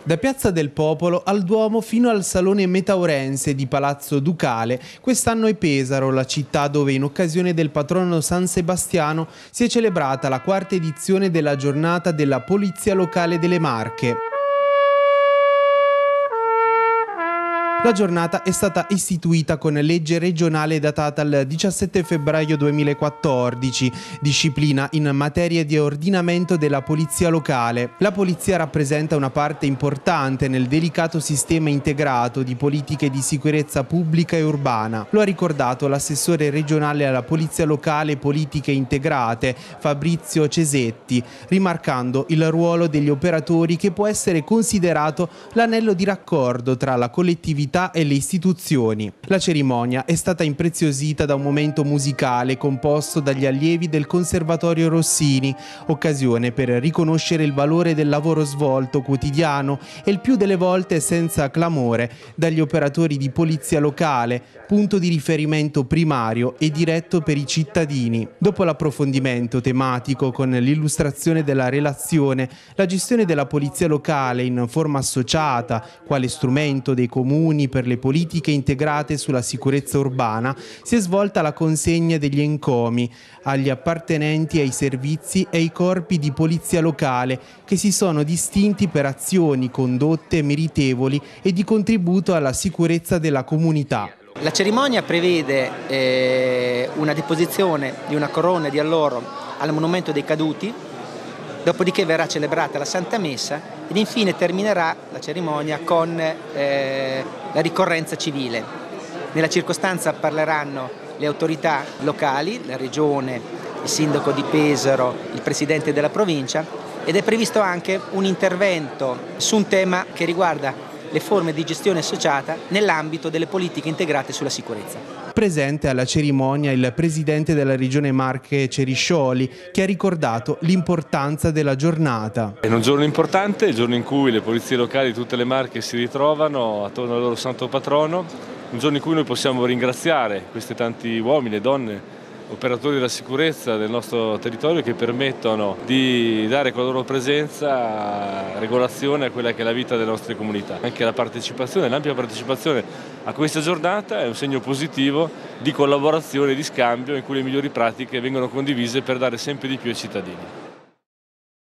Da Piazza del Popolo al Duomo fino al Salone Metaurense di Palazzo Ducale, quest'anno è Pesaro, la città dove in occasione del patrono San Sebastiano si è celebrata la quarta edizione della giornata della Polizia Locale delle Marche. La giornata è stata istituita con legge regionale datata il 17 febbraio 2014, disciplina in materia di ordinamento della polizia locale. La polizia rappresenta una parte importante nel delicato sistema integrato di politiche di sicurezza pubblica e urbana. Lo ha ricordato l'assessore regionale alla polizia locale e politiche integrate, Fabrizio Cesetti, rimarcando il ruolo degli operatori che può essere considerato l'anello di raccordo tra la collettività e le istituzioni. La cerimonia è stata impreziosita da un momento musicale composto dagli allievi del Conservatorio Rossini, occasione per riconoscere il valore del lavoro svolto quotidiano e il più delle volte senza clamore dagli operatori di polizia locale, punto di riferimento primario e diretto per i cittadini. Dopo l'approfondimento tematico con l'illustrazione della relazione, la gestione della polizia locale in forma associata, quale strumento dei comuni per le politiche integrate sulla sicurezza urbana, si è svolta la consegna degli encomi agli appartenenti ai servizi e ai corpi di polizia locale che si sono distinti per azioni condotte meritevoli e di contributo alla sicurezza della comunità. La cerimonia prevede una deposizione di una corona di alloro al Monumento dei Caduti, dopodiché verrà celebrata la Santa Messa ed infine terminerà la cerimonia con la ricorrenza civile. Nella circostanza parleranno le autorità locali, la Regione, il Sindaco di Pesaro, il Presidente della Provincia ed è previsto anche un intervento su un tema che riguarda le forme di gestione associata nell'ambito delle politiche integrate sulla sicurezza. Presente alla cerimonia il presidente della regione Marche Ceriscioli, che ha ricordato l'importanza della giornata. È un giorno importante, il giorno in cui le polizie locali di tutte le Marche si ritrovano attorno al loro santo patrono, un giorno in cui noi possiamo ringraziare questi tanti uomini e donne, operatori della sicurezza del nostro territorio, che permettono di dare con la loro presenza regolazione a quella che è la vita delle nostre comunità. Anche la partecipazione, l'ampia partecipazione a questa giornata è un segno positivo di collaborazione e di scambio in cui le migliori pratiche vengono condivise per dare sempre di più ai cittadini.